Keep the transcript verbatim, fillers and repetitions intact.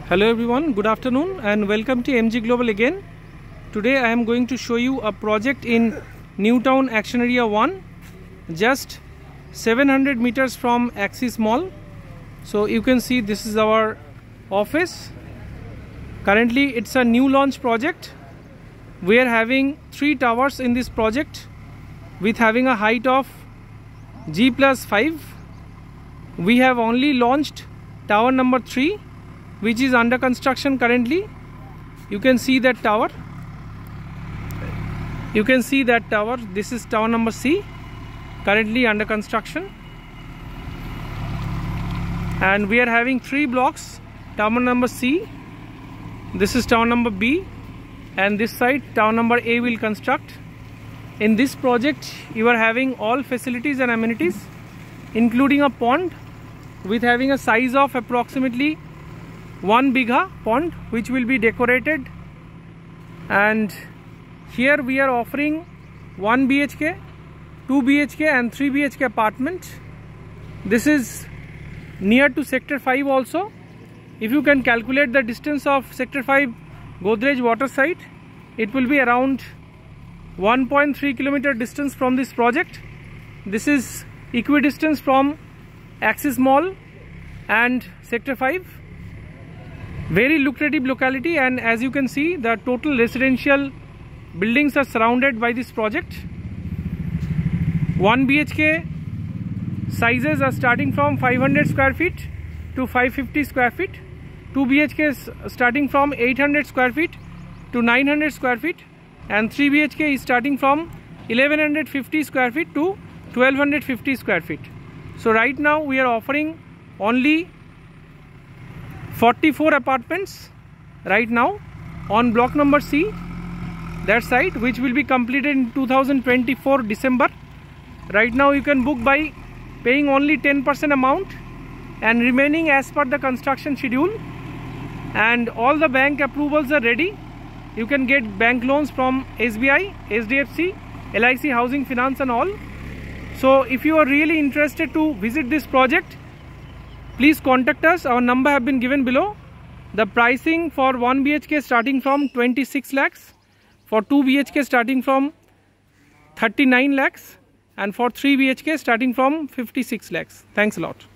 Hello everyone, good afternoon and welcome to M G Global again. Today I am going to show you a project in New Town Action Area one, just seven hundred meters from Axis Mall. So you can see this is our office. Currently it's a new launch project. We are having three towers in this project with having a height of G plus five. We have only launched tower number three, which is under construction currently. You can see that tower. You can see that tower. This is tower number C, currently under construction. And we are having three blocks. Tower number C, this is tower number B, and this side tower number A will construct. In this project you are having all facilities and amenities, including a pond with having a size of approximately one bigha pond, which will be decorated. And here we are offering one B H K, two B H K and three B H K apartment. This is near to sector five also. If you can calculate the distance of sector five Godrej water site, it will be around one point three kilometer distance from this project. This is equidistance from Axis Mall and sector five. Very lucrative locality, and as you can see, the total residential buildings are surrounded by this project. one B H K sizes are starting from five hundred square feet to five hundred fifty square feet. two B H K is starting from eight hundred square feet to nine hundred square feet, and three B H K is starting from eleven fifty square feet to twelve fifty square feet. So right now we are offering only forty-four apartments right now on block number C, that site, which will be completed in two thousand twenty-four December. Right now you can book by paying only ten percent amount and remaining as per the construction schedule, and all the bank approvals are ready. You can get bank loans from S B I, H D F C, L I C Housing Finance and all. So if you are really interested to visit this project, please contact us. Our number have been given below. The pricing for one B H K starting from twenty-six lakhs, for two B H K starting from thirty-nine lakhs, and for three B H K starting from fifty-six lakhs. Thanks a lot.